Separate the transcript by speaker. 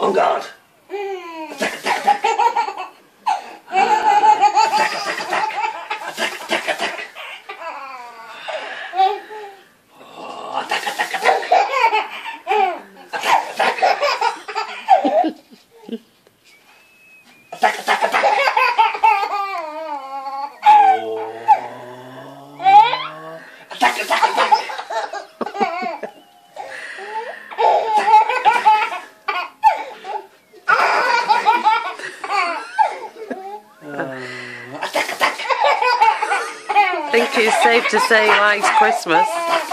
Speaker 1: On guard. Attack, attack, attack. Attack, attack, attack. Attack, attack, attack. Oh, attack, attack, attack. Attack, attack. Attack, attack, attack. Oh. Attack, attack, attack.
Speaker 2: I think it's safe to say he likes Christmas.